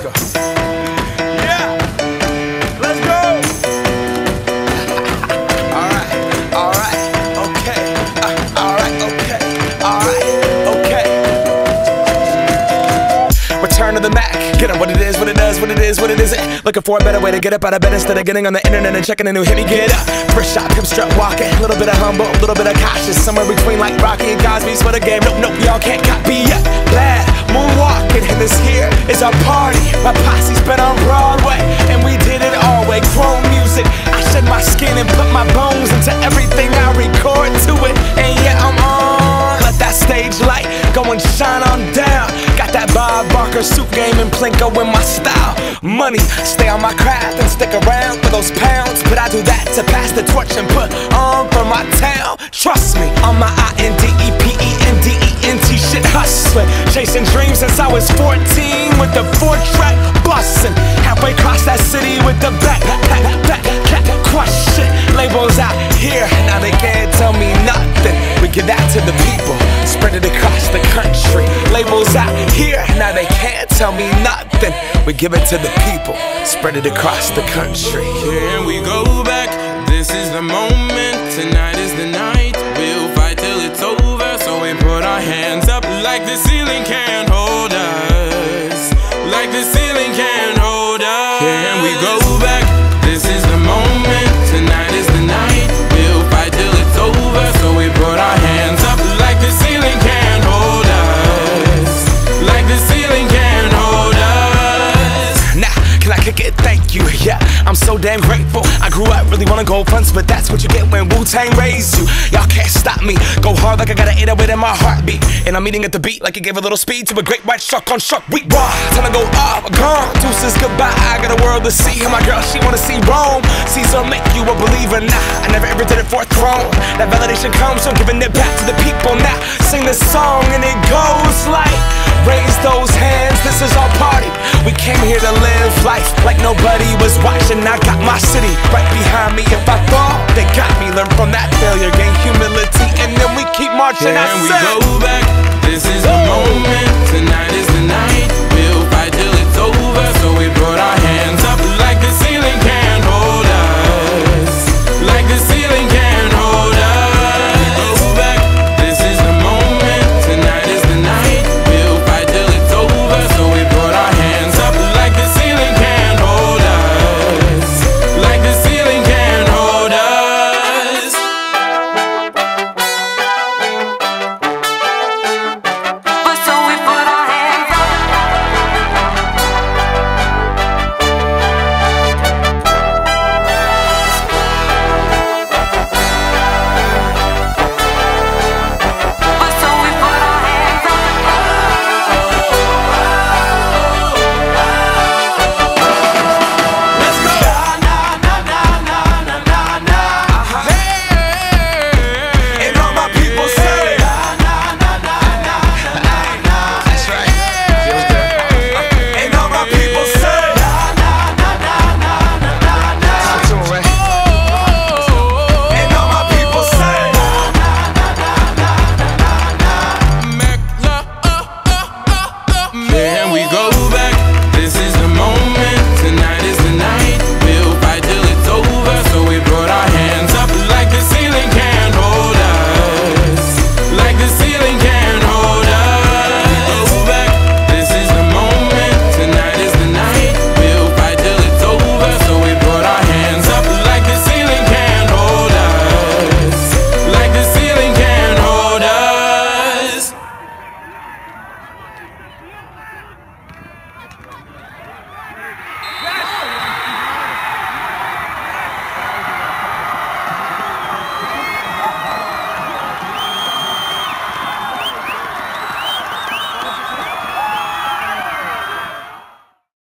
go. Yeah, let's go. Alright, okay. Alright, okay. Return to the Mac. Get on what it is, what it does, what it is, what it isn't. Looking for a better way to get up out of bed instead of getting on the internet and checking a new hit. Me get up, first shot, hip strut walking. A little bit of humble, a little bit of cautious. Somewhere between like Rocky and Cosby's for the game. Nope, y'all can't copy yet. Glad moonwalking, and this here is our party. My posse's been on Broadway, and we did it all way. Chrome music, I shed my skin and put my bones into everything I record to it. And yeah, I'm on. Let that stage light go and shine on down. Got that Bob Barker suit game and Plinko in my style. Money, stay on my craft and stick around for those pounds. But I do that to pass the torch and put on for my town. Trust me, on my INDEPENDENT shit hustling. Chasing dreams since I was 14 with the 4-track bustin'. Halfway across that city with the back crush shit. Labels out here, now they can't tell me nothing. We give that to the people, spread it across the country. Labels out here, now they can't tell me nothing. We give it to the people, spread it across the country. Can we go back? This is the moment, tonight is the night. We'll fight till it's over, so we put our hands up like the ceiling can't hold us. Like the ceiling can't hold us. Can we go back? This is the moment, tonight is the night. We'll fight till it's over, so we put our hands up like the ceiling can't hold us. Like the ceiling can't hold us. Now, can I kick it? Thank you, yeah, I'm so damn grateful. I grew up really wanna go fronts, but that's what you get when Wu-Tang raised you. Y'all can't stop me, go hard like I got an 808 in my heartbeat. And I'm eating at the beat like it gave a little speed to a great white shark on shark week. Raw, time to go off, gone, deuces goodbye. I got a world to see, and my girl, she wanna see Rome. Caesar make you a believer, nah, I never ever did it for a throne. That validation comes from giving it back to the people. Now, sing this song and it goes like, raise those hands, this is our party. We came here to live life like nobody was watching. I got my city right behind me. If I fall, they got me. Learn from that failure, gain humility, and then we keep marching. Can we go back?